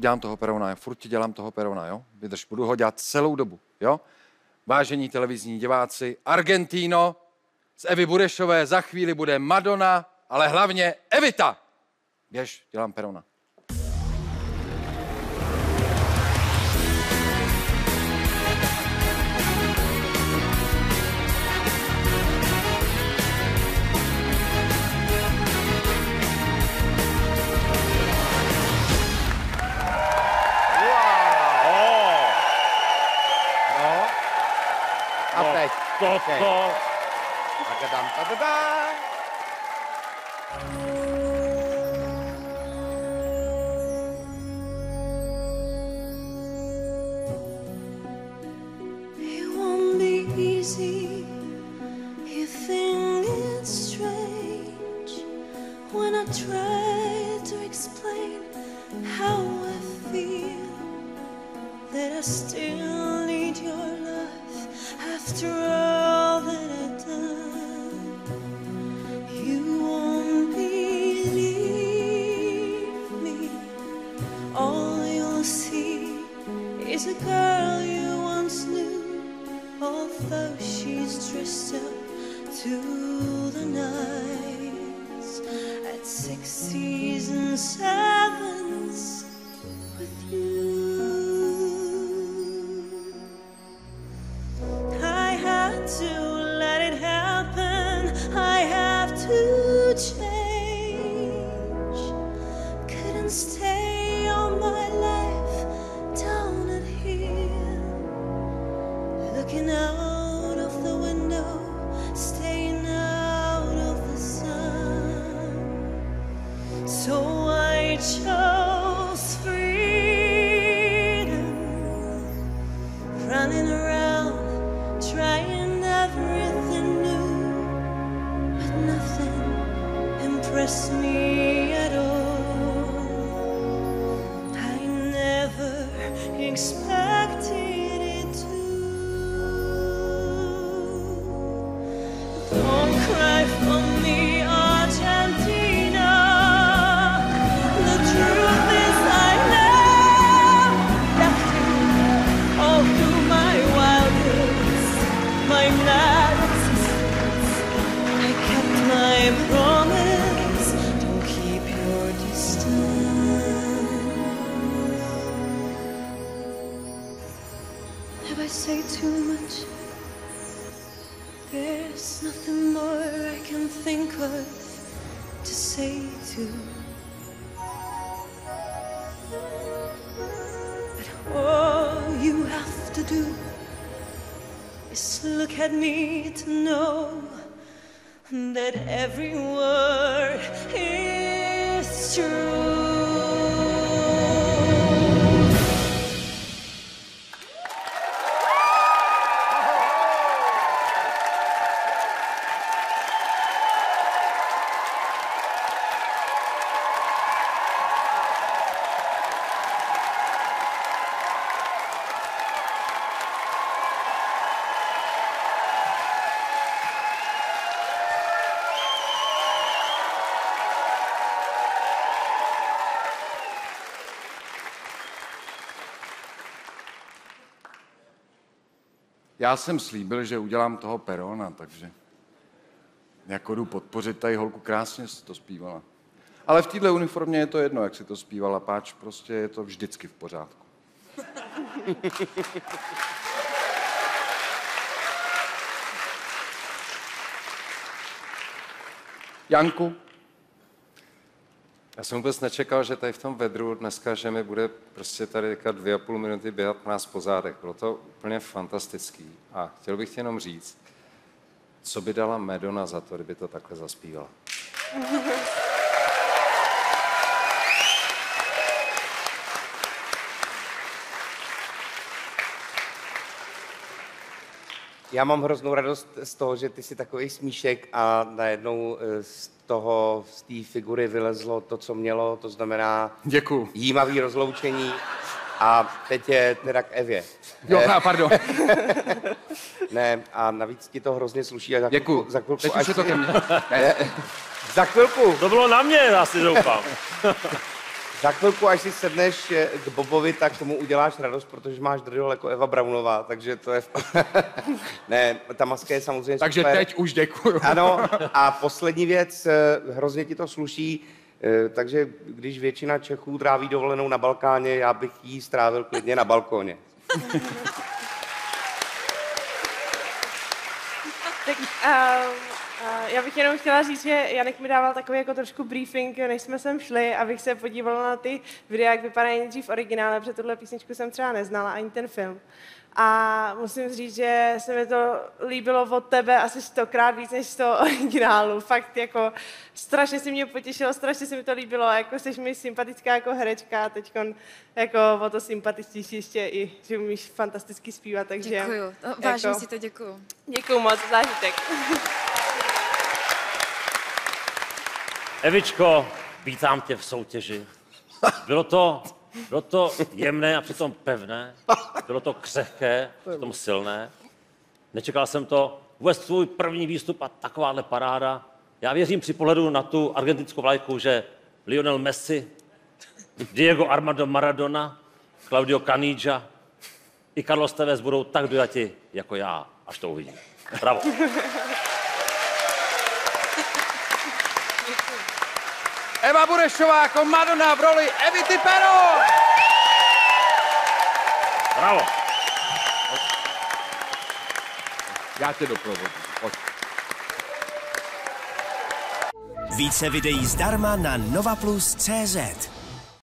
dělám toho Perona, furt ti dělám toho Perona, jo? Vydrž, budu ho dělat celou dobu, jo? Vážení televizní diváci, Argentino, z Evy Burešové za chvíli bude Madonna, ale hlavně Evita. Běž, dělám Perona. A teď. Toto. Tagadam, tagadam. It won't be easy. You think it's strange when I try to explain how I feel, that I still need your love after all that I've done. You won't believe me. All you'll see is a girl you once knew, although she's dressed up to the nines at 60s and 7s with you. I had to let it happen. I have to change. Couldn't stay all my life down at here, looking out of the window, staying out of the sun. So I chose freedom, running around, trying everything new, but nothing impressed me at all. I never expected it to. Don't cry for me, Argentina. The truth is I never left you all through my wildest, my maddest secrets. I kept my promise. Don't keep your distance. Have I said too much? There's nothing more I can think of to say to. But all you have to do is look at me to know that every word is true. Já jsem slíbil, že udělám toho Perona, takže jako jdu podpořit, tady holku krásně si to zpívala. Ale v této uniformě je to jedno, jak si to zpívala, páč prostě je to vždycky v pořádku. Janku? Já jsem vůbec nečekal, že tady v tom vedru dneska, že mi bude prostě tady 2,5 minuty běhat nás po zádech. Bylo to úplně fantastický. A chtěl bych ti jenom říct, co by dala Madonna za to, kdyby to takhle zaspívala. Já mám hroznou radost z toho, že ty jsi takový smíšek a najednou z té figury vylezlo to, co mělo, to znamená Děkuju. jímavý rozloučení a teď je teda k Evě. Jo, pardon. Ne, a navíc ti to hrozně sluší. A Děkuju. Za chvilku, teď už je to ke mně. Za chvilku. To bylo na mě, asi doufám. Za chvilku, až si sedneš k Bobovi, tak tomu uděláš radost, protože máš drdol jako Eva Braunová, takže to je... Ne, ta maska je samozřejmě Takže super. teď už děkuju. Ano, a poslední věc, hrozně ti to sluší, takže když většina Čechů tráví dovolenou na Balkáně, já bych jí strávil klidně na balkóně. Tak já bych jenom chtěla říct, že Janek mi dával takový jako trošku briefing, než jsme sem šli, abych se podívala na ty videa, jak vypadají nejdřív originále, protože tuhle písničku jsem třeba neznala, ani ten film. A musím říct, že se mi to líbilo od tebe asi 100krát víc než z toho originálu. Fakt jako strašně si mě potěšilo, strašně se mi to líbilo. Jako jsi mi sympatická jako herečka a teďkon jako o to sympatičtější ještě i, že umíš fantasticky zpívat. Takže Děkuju, vážím jako, si to, děkuju. Děkuju moc, zážitek. Evičko, vítám tě v soutěži. Bylo to jemné a přitom pevné. Bylo to křehké, přitom silné. Nečekal jsem to. Vůbec tvůj první výstup a takováhle paráda. Já věřím při pohledu na tu argentinskou vlajku, že Lionel Messi, Diego Armando Maradona, Claudio Caniggia i Carlos Tevez budou tak dojati jako já, až to uvidím. Bravo. Eva Burešová jako Madonna v roli Evy Tipero! Bravo. Já tě doprovodím. Pojď. Více videí zdarma na novaplus.cz.